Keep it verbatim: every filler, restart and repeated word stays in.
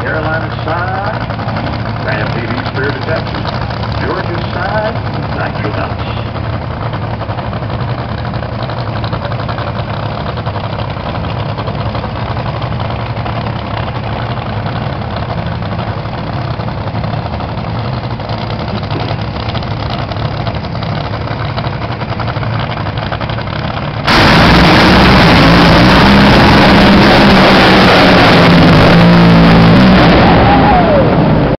Carolina side, Grand T V Spear Detective. Georgia side,